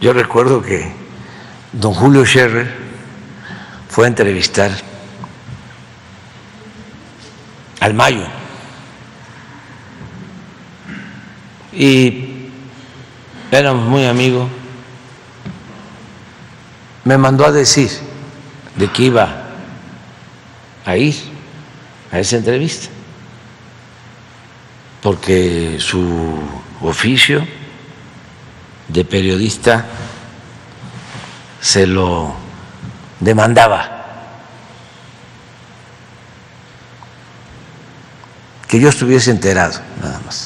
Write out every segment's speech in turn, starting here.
Yo recuerdo que don Julio Scherer fue a entrevistar al Mayo y éramos muy amigos. Me mandó a decir de que iba a ir a esa entrevista, porque su oficio de periodista se lo demandaba, que yo estuviese enterado, nada más,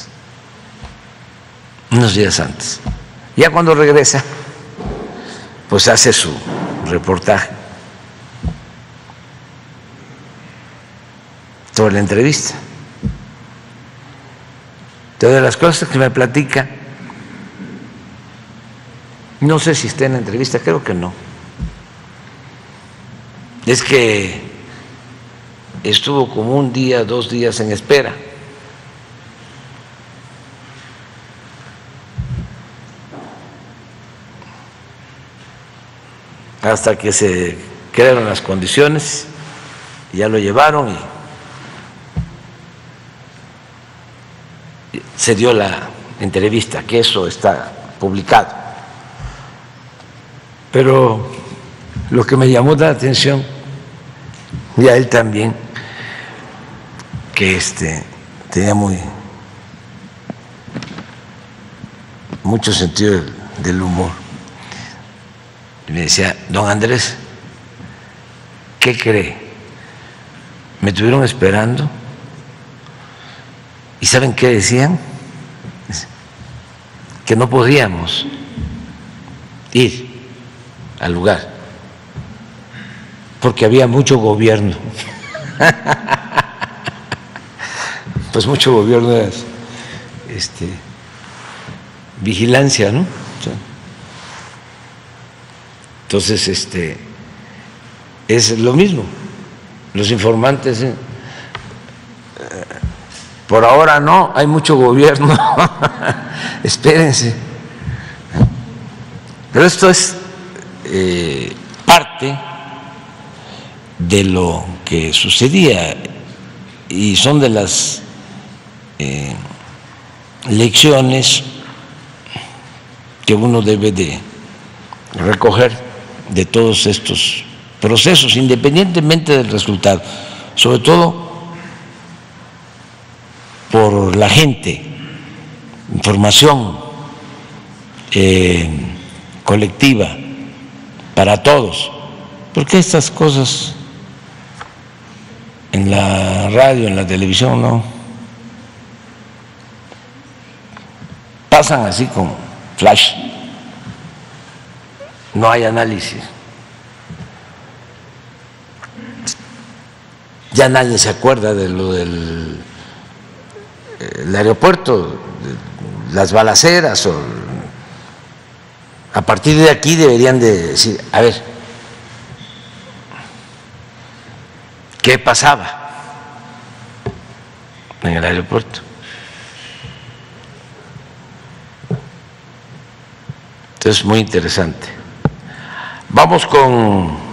unos días antes. Ya cuando regresa, pues hace su reportaje sobre la entrevista. Entonces, de las cosas que me platica, no sé si está en la entrevista, creo que no, es que estuvo como un día, 2 días en espera. Hasta que se crearon las condiciones, ya lo llevaron y se dio la entrevista, que eso está publicado. Pero lo que me llamó la atención, y a él también, que tenía mucho sentido del humor, y me decía: don Andrés, ¿qué cree? Me estuvieron esperando y ¿saben qué decían? Que no podíamos ir al lugar porque había mucho gobierno. Pues mucho gobierno es vigilancia, ¿no? Entonces, es lo mismo. Los informantes, por ahora no, hay mucho gobierno, espérense. Pero esto es parte de lo que sucedía y son de las lecciones que uno debe de recoger de todos estos procesos, independientemente del resultado, sobre todo por la gente, información colectiva para todos, porque estas cosas en la radio, en la televisión, no pasan así como flash, no hay análisis. Ya nadie se acuerda de lo del aeropuerto, de las balaceras, o a partir de aquí deberían de decir: a ver, ¿qué pasaba en el aeropuerto? Entonces, muy interesante. Vamos con